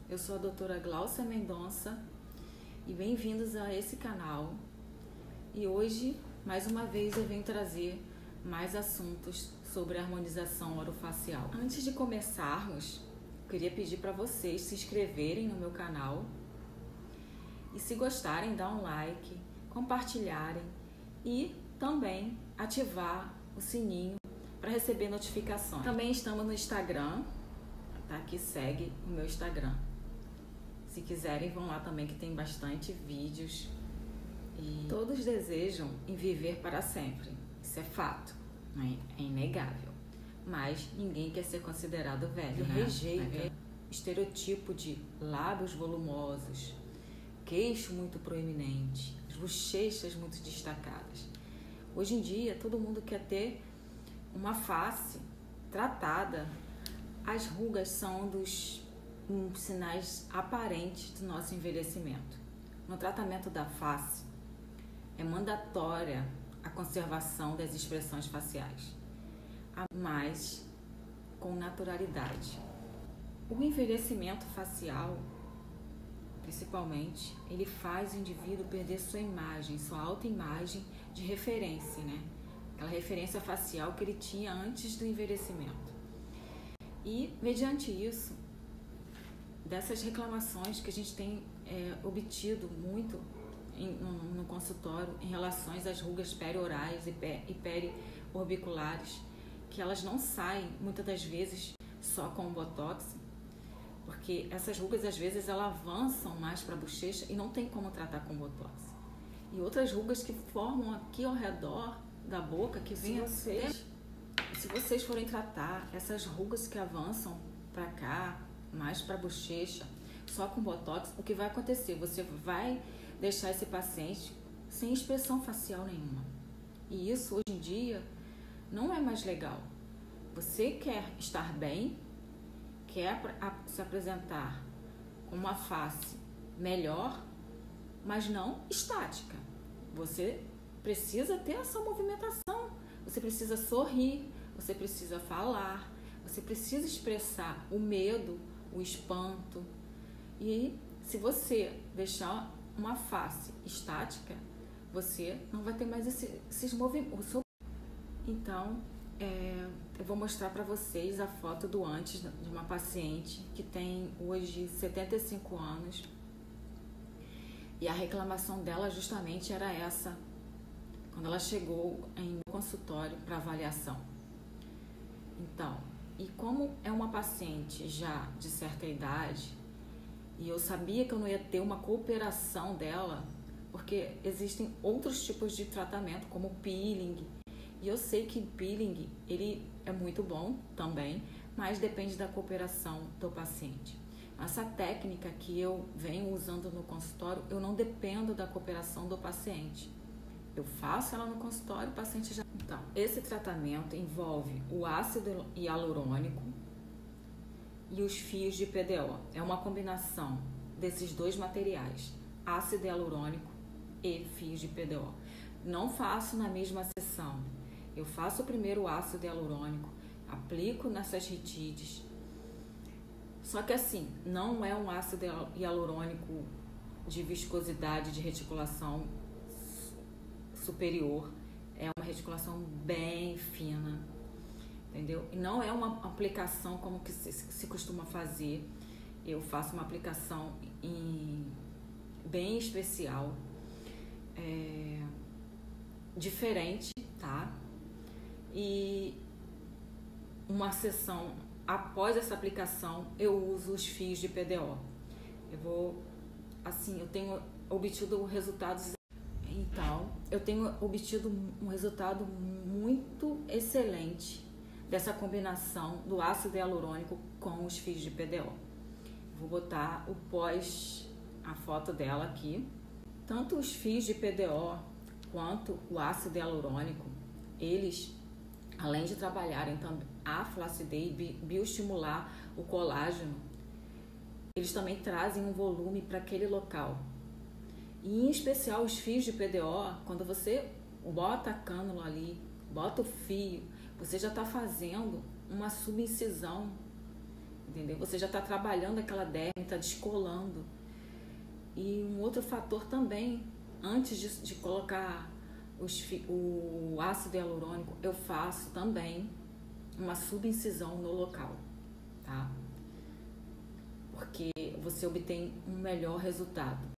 eu sou a doutora Glaucia Mendonça e bem-vindos a esse canal. E hoje, mais uma vez, eu venho trazer mais assuntos sobre a harmonização orofacial. Antes de começarmos, queria pedir para vocês se inscreverem no meu canal e, se gostarem, dar um like, compartilharem e também ativar o sininho para receber notificações. Também estamos no Instagram, tá? Que segue o meu Instagram. Se quiserem, vão lá também, que tem bastante vídeos. E todos desejam em viver para sempre. Isso é fato, né? É inegável. Mas ninguém quer ser considerado velho, né? Rejeita o estereotipo de lábios volumosos, queixo muito proeminente, as bochechas muito destacadas. Hoje em dia, todo mundo quer ter uma face tratada. As rugas são dos sinais aparentes do nosso envelhecimento. No tratamento da face, é mandatória a conservação das expressões faciais, mas com naturalidade. O envelhecimento facial, principalmente, ele faz o indivíduo perder sua imagem, sua autoimagem de referência, né? Aquela referência facial que ele tinha antes do envelhecimento. E, mediante isso, dessas reclamações que a gente tem obtido muito no consultório em relação às rugas periorais e periorbiculares, que elas não saem, muitas das vezes, só com botox, porque essas rugas, às vezes, elas avançam mais para a bochecha e não tem como tratar com botox. E outras rugas que formam aqui ao redor da boca, que vem se vocês forem tratar essas rugas que avançam para cá, mais para a bochecha, só com botox, o que vai acontecer? Você vai deixar esse paciente sem expressão facial nenhuma. E isso, hoje em dia, não é mais legal. Você quer estar bem, quer se apresentar com uma face melhor, mas não estática. Você precisa ter essa movimentação. Você precisa sorrir, você precisa falar, você precisa expressar o medo, o espanto. E se você deixar uma face estática, você não vai ter mais esses movimentos. Então, eu vou mostrar para vocês a foto do antes de uma paciente que tem hoje 75 anos. E a reclamação dela justamente era essa, quando ela chegou em meu consultório para avaliação. Então, e como é uma paciente já de certa idade, e eu sabia que eu não ia ter uma cooperação dela, porque existem outros tipos de tratamento, como peeling, e eu sei que peeling, ele é muito bom também, mas depende da cooperação do paciente. Essa técnica que eu venho usando no consultório, eu não dependo da cooperação do paciente. Eu faço ela no consultório, o paciente já... Então, esse tratamento envolve o ácido hialurônico e os fios de PDO. É uma combinação desses dois materiais, ácido hialurônico e fios de PDO. Não faço na mesma sessão. Eu faço primeiro o ácido hialurônico, aplico nessas retides. Só que assim, não é um ácido hialurônico de viscosidade de reticulação superior, é uma reticulação bem fina, entendeu? E não é uma aplicação como que se costuma fazer. Eu faço uma aplicação bem especial, diferente, tá? E uma sessão após essa aplicação, eu uso os fios de PDO. Eu tenho obtido resultados. Então, eu tenho obtido um resultado muito excelente dessa combinação do ácido hialurônico com os fios de PDO. Vou botar o pós, a foto dela aqui. Tanto os fios de PDO quanto o ácido hialurônico, eles, além de trabalharem também a flacidez e bioestimular o colágeno, eles também trazem um volume para aquele local. E em especial os fios de PDO, quando você bota a cânula ali, bota o fio, você já está fazendo uma subincisão entendeu? Você já está trabalhando aquela derme, está descolando. E um outro fator também, antes de colocar o ácido hialurônico, eu faço também uma subincisão no local, tá? Porque você obtém um melhor resultado.